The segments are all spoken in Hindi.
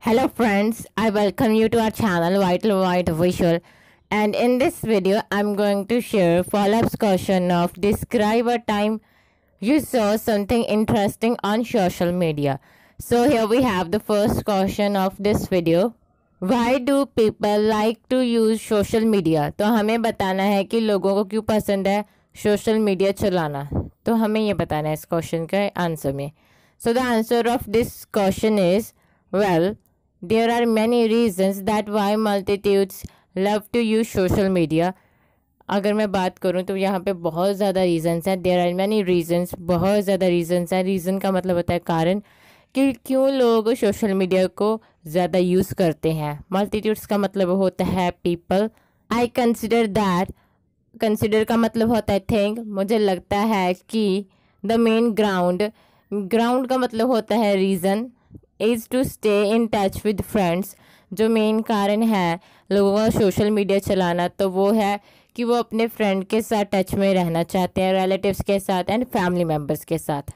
Hello friends, I welcome you to our channel Vital White Visual, and in this video I'm going to share follow-up question of describe a time you saw something interesting on social media. So here we have the first question of this video. Why do people like to use social media? तो हमें बताना है कि लोगों को क्यों पसंद है सोशल मीडिया चलाना, तो हमें ये बताना है इस क्वेश्चन के आंसर में. So the answer of this question is, well, there are many reasons that why multitudes love to use social media. अगर मैं बात करूं तो यहाँ पे बहुत ज़्यादा रीजंस हैं. देयर आर मैनी रीजंस, बहुत ज़्यादा रीजंस हैं. रीज़न का मतलब होता है कारण, कि क्यों लोग सोशल मीडिया को ज़्यादा यूज़ करते हैं. मल्टीट्यूड्स का मतलब होता है people. I consider that, consider का मतलब होता है थिंक. मुझे लगता है कि द मेन ग्राउंड, ग्राउंड का मतलब होता है reason, is to stay in touch with friends. जो मेन कारण है लोगों का सोशल मीडिया चलाना, तो वो है कि वो अपने फ्रेंड के साथ टच में रहना चाहते हैं, रिलेटिव्स के साथ एंड फैमिली मेम्बर्स के साथ.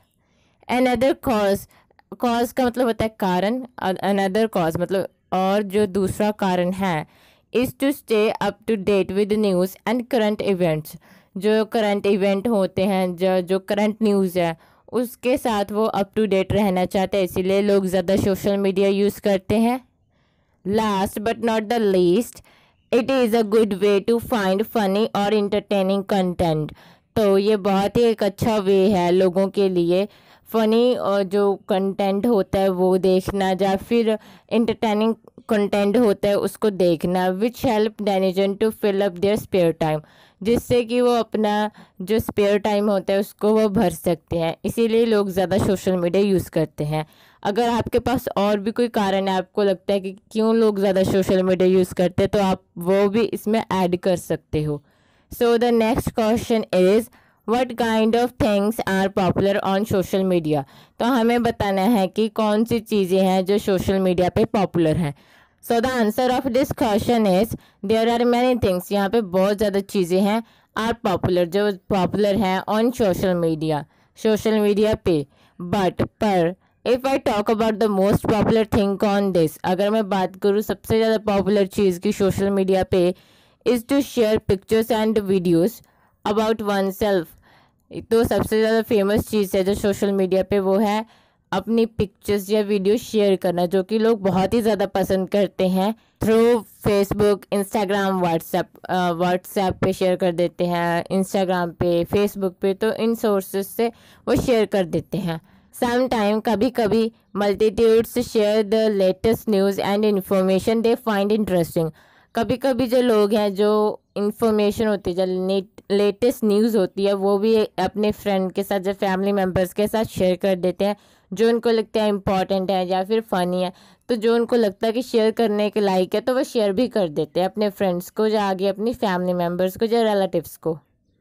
अनदर कॉज, कॉज का मतलब होता है कारण. अनदर कॉज मतलब और जो दूसरा कारण है, is to stay up to date with news and current events. जो करंट इवेंट होते हैं, जो करंट न्यूज़ है, उसके साथ वो अप टू डेट रहना चाहते हैं, इसीलिए लोग ज़्यादा सोशल मीडिया यूज़ करते हैं. Last but not the least, it is a good way to find funny और इंटरटेनिंग कंटेंट. तो ये बहुत ही एक अच्छा वे है लोगों के लिए फ़नी और जो कंटेंट होता है वो देखना, या फिर इंटरटेनिंग कंटेंट होता है उसको देखना. Which help denizen to fill up their spare time, जिससे कि वो अपना जो स्पेयर टाइम होता है उसको वो भर सकते हैं. इसीलिए लोग ज़्यादा सोशल मीडिया यूज़ करते हैं. अगर आपके पास और भी कोई कारण है, आपको लगता है कि क्यों लोग ज़्यादा सोशल मीडिया यूज़ करते हैं, तो आप वो भी इसमें ऐड कर सकते हो. So the next question is, what kind of things are popular on social media. तो हमें बताना है कि कौन सी चीज़ें हैं जो सोशल मीडिया पे पॉपुलर हैं. So the answer of this question is, there are many things. यहाँ पे बहुत ज़्यादा चीज़ें हैं आर पॉपुलर, जो पॉपुलर हैं ऑन सोशल मीडिया पे. बट पर if I talk about the most popular thing on this, अगर मैं बात करूँ सबसे ज़्यादा पॉपुलर चीज़ की सोशल मीडिया पे, is to share pictures and videos about oneself. तो सबसे ज़्यादा फेमस चीज़ है जो सोशल मीडिया पे, वो है अपनी पिक्चर्स या वीडियो शेयर करना, जो कि लोग बहुत ही ज़्यादा पसंद करते हैं. थ्रू फेसबुक, इंस्टाग्राम, व्हाट्सएप पे शेयर कर देते हैं, इंस्टाग्राम पे, फेसबुक पे, तो इन सोर्सेज से वो शेयर कर देते हैं. सम टाइम, कभी कभी, multitudes share the latest news and information they find interesting. कभी कभी जो लोग हैं, जो इन्फॉर्मेशन होती है, जो लेटेस्ट न्यूज़ होती है, वो भी अपने फ्रेंड के साथ, जो फैमिली मेम्बर्स के साथ शेयर कर देते हैं, जो उनको लगता है इम्पॉर्टेंट है या फिर फ़नी है. तो जो उनको लगता है कि शेयर करने के लायक है, तो वो शेयर भी कर देते हैं अपने फ्रेंड्स को, या आगे अपनी फैमिली मेम्बर्स को, या रिलेटिव्स को.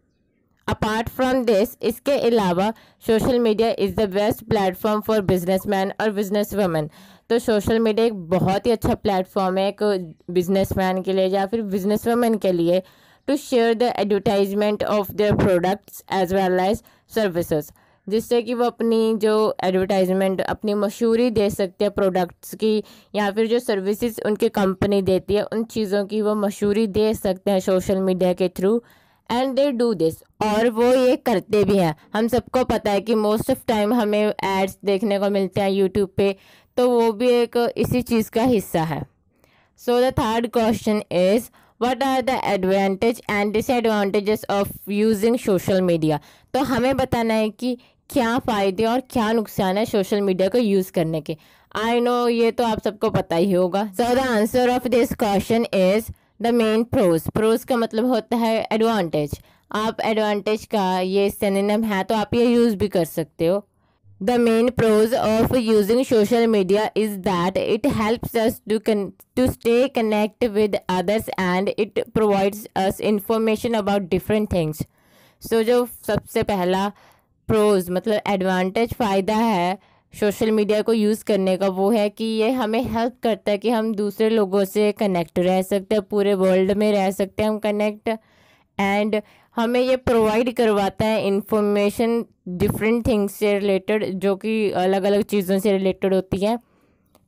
अपार्ट फ्रॉम दिस, इसके अलावा social media is the best platform for businessman और बिजनेस वुमेन. तो सोशल मीडिया एक बहुत ही अच्छा प्लेटफॉर्म है एक बिजनेसमैन के लिए या फिर बिजनेस वुमेन के लिए, to share the advertisement of their products as well as services. जिससे कि वो अपनी जो एडवर्टाइजमेंट, अपनी मशहूरी दे सकते हैं प्रोडक्ट्स की, या फिर जो सर्विसेज उनकी कंपनी देती है, उन चीज़ों की वो मशहूरी दे सकते हैं सोशल मीडिया के through. And they do this, और वो ये करते भी हैं. हम सबको पता है कि मोस्ट ऑफ टाइम हमें एड्स देखने को मिलते हैं यूट्यूब पे, तो वो भी एक इसी चीज़ का हिस्सा है. So the third question is, what are the advantage and disadvantages of using social media. तो हमें बताना है कि क्या फ़ायदे और क्या नुकसान है सोशल मीडिया को यूज़ करने के. आई नो ये तो आप सबको पता ही होगा. So the answer of this question is the main pros. Pros का मतलब होता है एडवांटेज. आप एडवांटेज का ये सिनोनिम है, तो आप ये यूज़ भी कर सकते हो. The main pros of using social media is that it helps us to stay connect with others and it provides us information about different things. So जो सबसे पहला प्रोज मतलब एडवांटेज, फ़ायदा है सोशल मीडिया को यूज़ करने का, वो है कि ये हमें हेल्प करता है कि हम दूसरे लोगों से कनेक्ट रह सकते हैं, पूरे वर्ल्ड में रह सकते हैं हम कनेक्ट. एंड हमें ये प्रोवाइड करवाता है इंफॉर्मेशन डिफरेंट थिंग्स से रिलेटेड, जो कि अलग अलग चीज़ों से रिलेटेड होती है.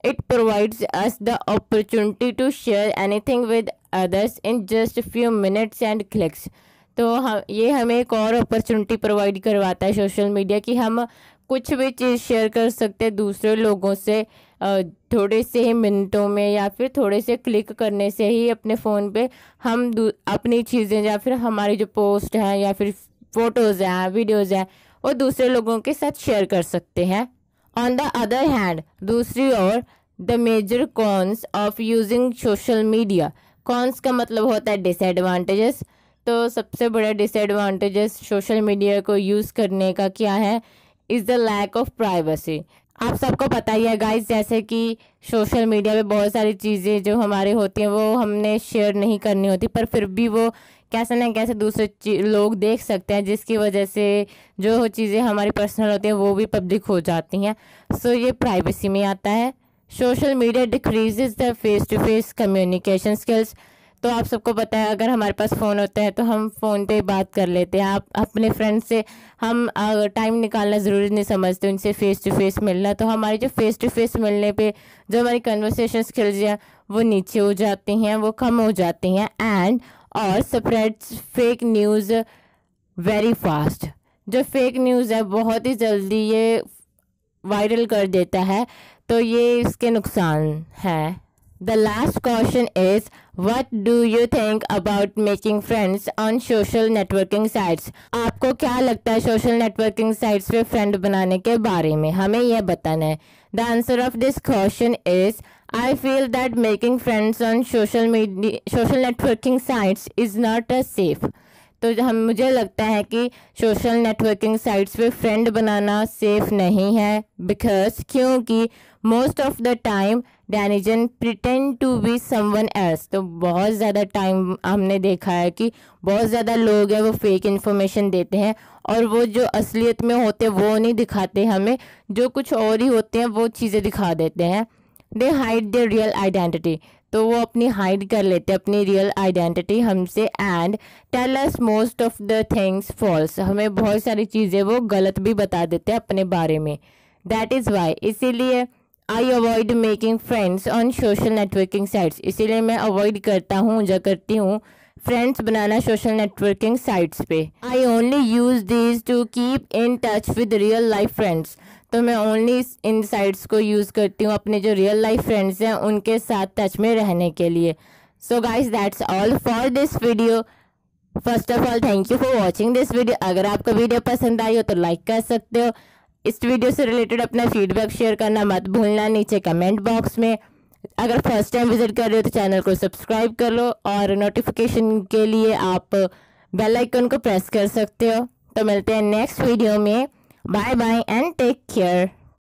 It provides us the opportunity to share anything with others in just a few minutes and clicks. तो हम ये हमें एक और अपॉर्चुनिटी प्रोवाइड करवाता है सोशल मीडिया कि हम कुछ भी चीज़ शेयर कर सकते हैं दूसरे लोगों से थोड़े से ही मिनटों में या फिर थोड़े से क्लिक करने से ही अपने फ़ोन पे हम अपनी चीज़ें या फिर हमारी जो पोस्ट हैं या फिर फ़ोटोज़ हैं वीडियोज़ हैं वो दूसरे लोगों के साथ शेयर कर सकते हैं। ऑन द अदर हैंड दूसरी ओर the major cons of using social media. Cons का मतलब होता है डिसएडवांटेजेस। तो सबसे बड़ा डिसएडवांटेजेस सोशल मीडिया को यूज़ करने का क्या है, is the lack of privacy. आप सबको पता ही है गाइस, जैसे कि सोशल मीडिया पे बहुत सारी चीज़ें जो हमारे होती हैं वो हमने शेयर नहीं करनी होती, पर फिर भी वो कैसे ना कैसे दूसरे लोग देख सकते हैं, जिसकी वजह से जो चीज़ें हमारी पर्सनल होती हैं वो भी पब्लिक हो जाती हैं। सो ये प्राइवेसी में आता है। Social media decreases the face to face communication skills. तो आप सबको पता है अगर हमारे पास फ़ोन होता है तो हम फ़ोन पे बात कर लेते हैं। आप अपने फ्रेंड से हम टाइम निकालना ज़रूरी नहीं समझते उनसे फ़ेस टू फेस मिलना। तो हमारी जो फ़ेस टू फेस मिलने पे जो हमारी कन्वर्सेशन स्किल्स हैं वो नीचे हो जाती हैं, वो कम हो जाती हैं। एंड और spreads fake news very fast. जो फेक न्यूज़ है बहुत ही जल्दी ये वायरल कर देता है, तो ये इसके नुकसान है। The last question is, what do you think about making friends on social networking sites? आपको क्या लगता है सोशल नेटवर्किंग साइट्स पे फ्रेंड बनाने के बारे में, हमें यह बताना है। The answer of this question is, I feel that making friends on social networking sites is not safe. तो मुझे लगता है कि सोशल नेटवर्किंग साइट्स पे फ्रेंड बनाना सेफ़ नहीं है, बिकॉज क्योंकि most of the time denizen pretend to be someone else. तो बहुत ज़्यादा टाइम हमने देखा है कि बहुत ज़्यादा लोग हैं वो फेक इन्फॉर्मेशन देते हैं और वो जो असलियत में होते हैं वो नहीं दिखाते हमें, जो कुछ और ही होते हैं वो चीज़ें दिखा देते हैं। They hide their real identity. तो वो अपनी हाइड कर लेते हैं अपनी रियल आइडेंटिटी हमसे। And tell us most of the things false. हमें बहुत सारी चीज़ें वो गलत भी बता देते हैं अपने बारे में। दैट इज़ वाई, इसीलिए I avoid making friends on social networking sites. इसीलिए मैं अवॉइड करता हूँ या करती हूँ फ्रेंड्स बनाना सोशल नेटवर्किंग साइट्स पे। I only use these to keep in touch with real life friends. तो मैं ओनली इन साइट्स को यूज़ करती हूँ अपने जो रियल लाइफ फ्रेंड्स हैं उनके साथ टच में रहने के लिए। So guys that's all for this video. First of all thank you for watching this video. अगर आपको वीडियो पसंद आई हो तो लाइक कर सकते हो। इस वीडियो से रिलेटेड अपना फीडबैक शेयर करना मत भूलना नीचे कमेंट बॉक्स में। अगर फर्स्ट टाइम विजिट कर रहे हो तो चैनल को सब्सक्राइब कर लो और नोटिफिकेशन के लिए आप बेल आइकन को प्रेस कर सकते हो। तो मिलते हैं नेक्स्ट वीडियो में। Bye bye and take care.